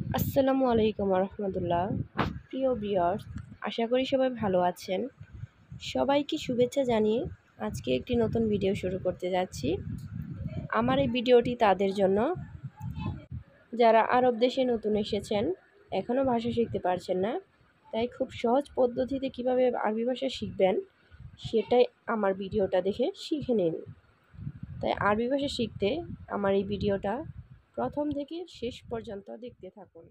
আসসালামু আলাইকুম রহমতুল্লাহ। প্রিয় ভিউয়ার্স, আশা করি সবাই ভালো আছেন। সবাইকে শুভেচ্ছা জানিয়ে আজকে একটি নতুন ভিডিও শুরু করতে যাচ্ছি। আমার এই ভিডিওটি তাদের জন্য যারা আরব দেশে নতুন এসেছেন, এখনও ভাষা শিখতে পারছেন না, তাই খুব সহজ পদ্ধতিতে কিভাবে আরবি ভাষা শিখবেন সেটাই আমার ভিডিওটা দেখে শিখে নিন। তাই আরবি ভাষা শিখতে আমার এই ভিডিওটা প্রথম থেকে শেষ পর্যন্ত দেখতে থাকুন।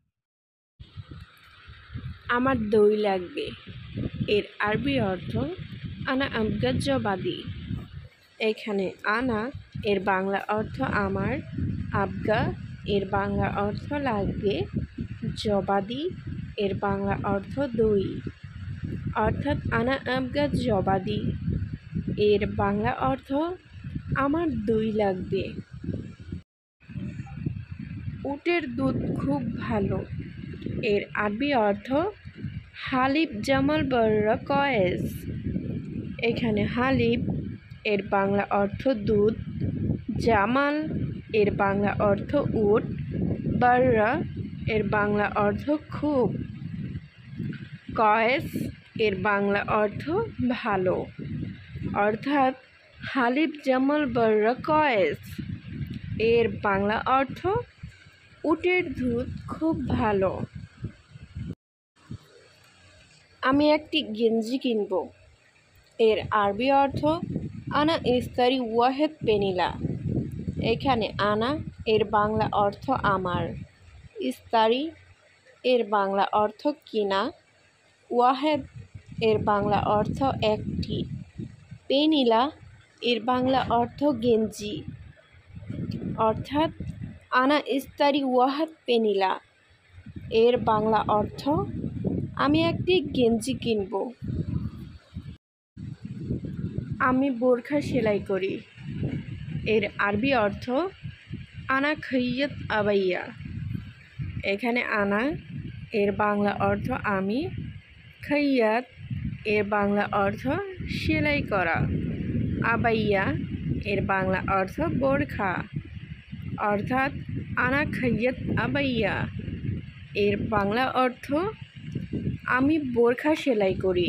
আমার দই লাগবে এর আরবি অর্থ আনা আবগাজ্জবাদী। এখানে আনা এর বাংলা অর্থ আমার, আবগা এর বাংলা অর্থ লাগবে, জবাদি এর বাংলা অর্থ দই। অর্থাৎ আনা আবগাজ্জবাদী এর বাংলা অর্থ আমার দই লাগবে। উটের দুধ খুব ভালো এর আরবি অর্থ হালিব জামাল বর্রা কয়েস। এখানে হালিব এর বাংলা অর্থ দুধ, জামাল এর বাংলা অর্থ উট, বর্রা এর বাংলা অর্থ খুব, কয়েস এর বাংলা অর্থ ভালো। অর্থাৎ হালিব জামাল বর্রা কয়েস এর বাংলা অর্থ উটের দুধ খুব ভালো। আমি একটি গেঞ্জি কিনব এর আরবি অর্থ আনা ইস্তারি ওয়াহেদ পেনিলা। এখানে আনা এর বাংলা অর্থ আমার, ইস্তারি এর বাংলা অর্থ কিনা, ওয়াহেদ এর বাংলা অর্থ একটি, পেনিলা এর বাংলা অর্থ গেঞ্জি। অর্থাৎ আনা ইস্তারি ওয়াহেদ পেনিলা এর বাংলা অর্থ আমি একটি গেঞ্জি কিনব। আমি বোরখা সেলাই করি এর আরবি অর্থ আনা খৈয়ত আবাইয়া। এখানে আনা এর বাংলা অর্থ আমি, খৈয়াত এর বাংলা অর্থ সেলাই করা, আবাইয়া এর বাংলা অর্থ বোরখা। অর্থাৎ আনা খৈয়ত আবাইয়া এর বাংলা অর্থ আমি বোরখা সেলাই করি।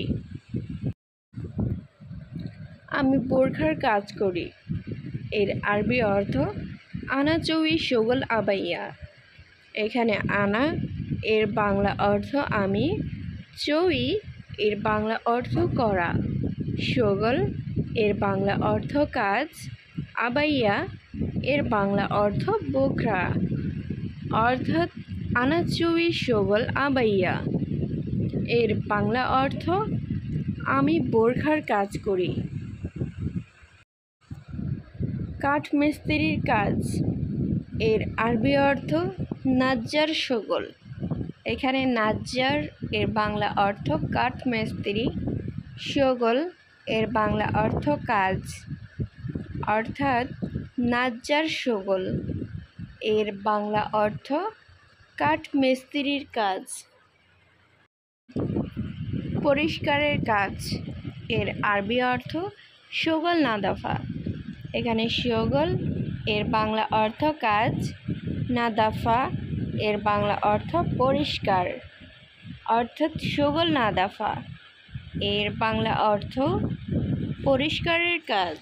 আমি বোরখার কাজ করি এর আরবি অর্থ আনা চৌই শোগল আবাইয়া। এখানে আনা এর বাংলা অর্থ আমি, চৌই এর বাংলা অর্থ করা, শোগল এর বাংলা অর্থ কাজ, আবাইয়া এর বাংলা অর্থ বোরখা। অর্থাৎ আনা চৌই শোগল আবাইয়া এর বাংলা অর্থ আমি বোরখার কাজ করি। কাঠমিস্ত্রির কাজ এর আরবি অর্থ নাজ্জার শোগল। এখানে নাজ্জার এর বাংলা অর্থ কাঠমিস্ত্রি, শোগল এর বাংলা অর্থ কাজ। অর্থাৎ নাজ্জার শোগল এর বাংলা অর্থ কাঠমিস্ত্রির কাজ। পরিষ্কারের কাজ এর আরবি অর্থ শোগল নাদাফা। এখানে শোগল এর বাংলা অর্থ কাজ, নাদাফা এর বাংলা অর্থ পরিষ্কার। অর্থাৎ শোগল নাদাফা এর বাংলা অর্থ পরিষ্কারের কাজ।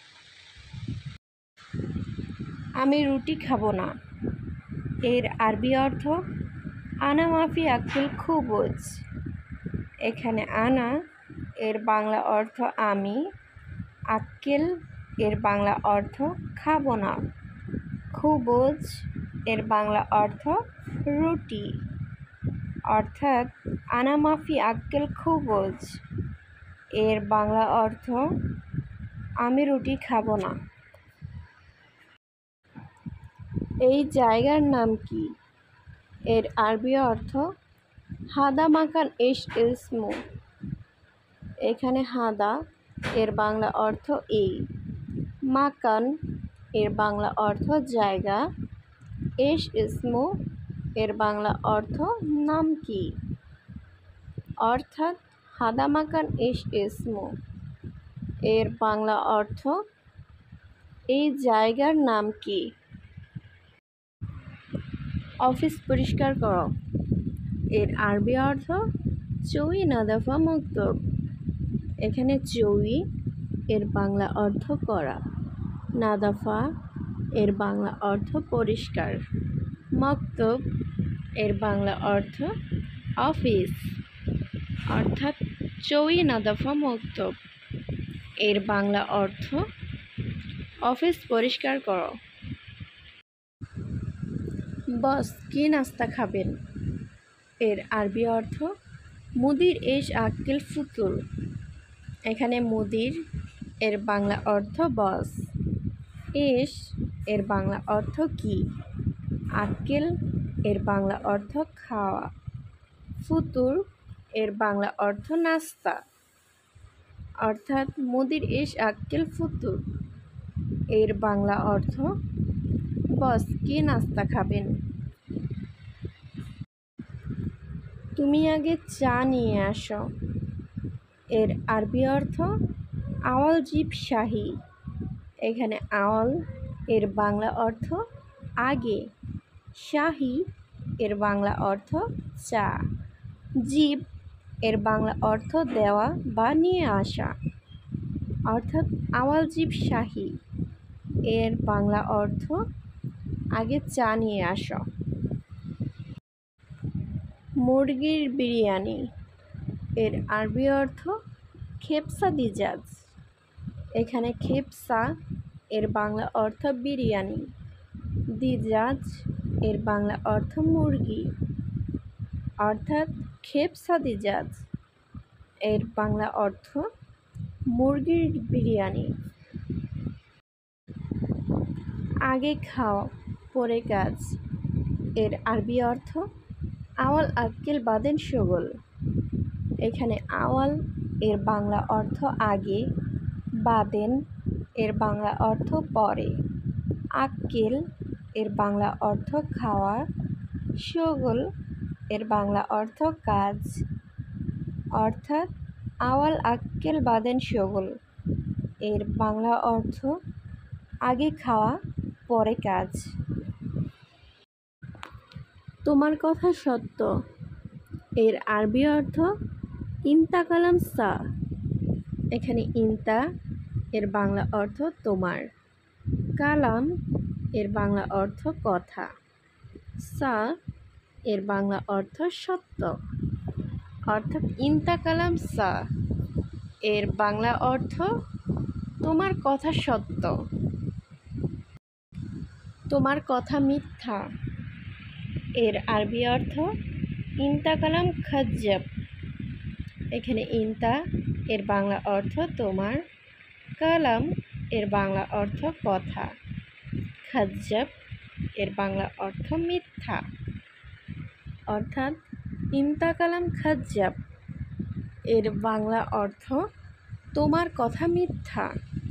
আমি রুটি খাবো না এর আরবি অর্থ আনা মাফি আকুল খুবুজ। এখানে আনা এর বাংলা অর্থ আমি, আক্কেল এর বাংলা অর্থ খাবো না, খুবুজ এর বাংলা অর্থ রুটি। অর্থাৎ আনা মাফি আক্কেল খুবুজ এর বাংলা অর্থ আমি রুটি খাবো না। এই জায়গার নাম কি এর আরবি অর্থ হাদা মাকান ইশ ইসমু। এখানে হাদা এর বাংলা অর্থ এই, মাকান এর বাংলা অর্থ জায়গা, ইশ ইসমু এর বাংলা অর্থ নাম কি। অর্থাৎ হাদা মাকান ইশ ইসমু এর বাংলা অর্থ এই জায়গার নাম কি। অফিস পরিষ্কার করো। এর আরবি অর্থ চৌই নাদাফা মক্তব। এখানে চৌই এর বাংলা অর্থ করা, নাদাফা এর বাংলা অর্থ পরিষ্কার, মক্তব এর বাংলা অর্থ অফিস। অর্থাৎ চৌই নাদাফা মক্তব এর বাংলা অর্থ অফিস পরিষ্কার করো। বস কি নাস্তা খাবেন? এর আরবি অর্থ মুদির এশ আক্কেল ফুতুর। এখানে মুদির এর বাংলা অর্থ বস, এশ এর বাংলা অর্থ কি, আক্কেল এর বাংলা অর্থ খাওয়া, ফুতুর এর বাংলা অর্থ নাস্তা। অর্থাৎ মুদির এশ আক্কেল ফুতুর এর বাংলা অর্থ বস কি নাস্তা খাবেন? তুমি আগে চা নিয়ে আসো। এর আরবি অর্থ আওয়াল জিব শাহি। এখানে আওয়াল এর বাংলা অর্থ আগে, শাহি এর বাংলা অর্থ চা, জিব এর বাংলা অর্থ দেওয়া বা নিয়ে আসা। অর্থাৎ আওয়াল জিব শাহি এর বাংলা অর্থ আগে চা নিয়ে আসো। মুরগির বিরিয়ানি। এর আরবি অর্থ খেপসা দিজাজ। এখানে খেপসা এর বাংলা অর্থ বিরিয়ানি, দিজাজ এর বাংলা অর্থ মুরগি। অর্থাৎ খেপসা দিজাজ এর বাংলা অর্থ মুরগির বিরিয়ানি। আগে খাও পরে কাজ। এর আরবি অর্থ আওয়াল আক্কেল বাদেন শগল। এখানে আওয়াল এর বাংলা অর্থ আগে, বাদেন এর বাংলা অর্থ পরে, আক্কেল এর বাংলা অর্থ খাওয়া, শগল এর বাংলা অর্থ কাজ। অর্থাৎ আওয়াল আক্কেল বাদেন শগল এর বাংলা অর্থ আগে খাওয়া পরে কাজ। তোমার কথা সত্য। এর আরবি অর্থ ইনতা কালাম সা। এখানে ইনতা এর বাংলা অর্থ তোমার, কালাম এর বাংলা অর্থ কথা, সা এর বাংলা অর্থ সত্য। অর্থাৎ ইনতা কালাম সা এর বাংলা অর্থ তোমার কথা সত্য, তোমার কথা মিথ্যা। এর আরবি অর্থ ইনতা কালাম খাজ্জাব। এখানে ইনতা এর বাংলা অর্থ তোমার, কালাম এর বাংলা অর্থ কথা, খাজ্জাব এর বাংলা অর্থ মিথ্যা। অর্থাৎ ইনতা কালাম খাজ্জাব এর বাংলা অর্থ তোমার কথা মিথ্যা।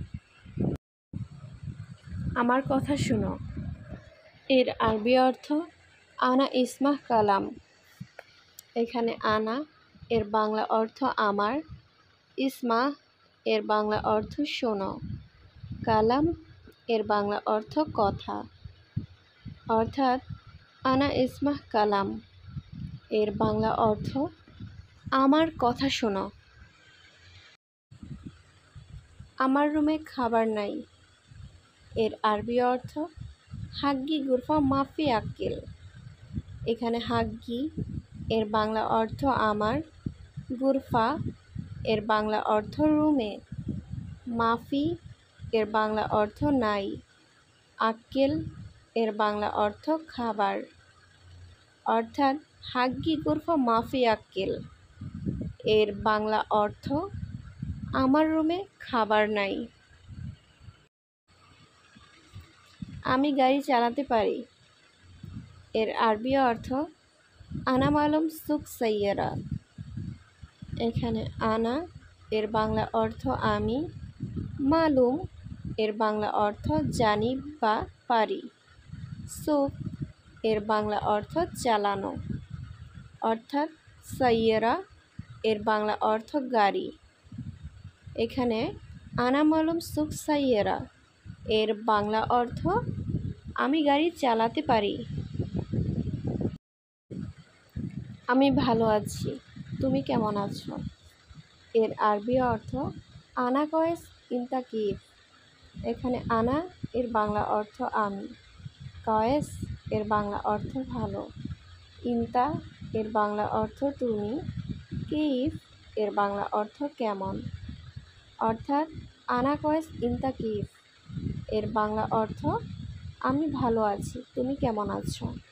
আমার কথা শোনো। এর আরবি অর্থ আনা ইসমাহ কালাম। এখানে আনা এর বাংলা অর্থ আমার, ইসমা এর বাংলা অর্থ শোনো, কালাম এর বাংলা অর্থ কথা। অর্থাৎ আনা ইসমাহ কালাম এর বাংলা অর্থ আমার কথা শোনো। আমার রুমে খাবার নাই। এর আরবি অর্থ হাগ্গি গুরফা মাফি আক্কেল। এখানে হাগ্গি এর বাংলা অর্থ আমার, গুরফা এর বাংলা অর্থ রুমে, মাফি এর বাংলা অর্থ নাই, আক্কেল এর বাংলা অর্থ খাবার। অর্থাৎ হাগ্গি গুরফা মাফি আক্কেল এর বাংলা অর্থ আমার রুমে খাবার নাই। আমি গাড়ি চালাতে পারি। এর আরবি অর্থ আনা মালুম সুক সাইয়ারা। এখানে আনা এর বাংলা অর্থ আমি, মালুম এর বাংলা অর্থ জানি বা পারি, সুক এর বাংলা অর্থ চালানো। অর্থাৎ সাইয়ারা এর বাংলা অর্থ গাড়ি। এখানে আনা মালুম সুক সাইয়ারা এর বাংলা অর্থ আমি গাড়ি চালাতে পারি। আমি ভালো আছি, তুমি কেমন আছো? এর আরবি অর্থ আনা কয়েস ইনতা কিফ। এখানে আনা এর বাংলা অর্থ আমি, কয়েস এর বাংলা অর্থ ভালো, ইনতা এর বাংলা অর্থ তুমি, কিফ এর বাংলা অর্থ কেমন। অর্থাৎ আনা কয়েস ইনতা কিফ এর বাংলা অর্থ আমি ভালো আছি, তুমি কেমন আছো।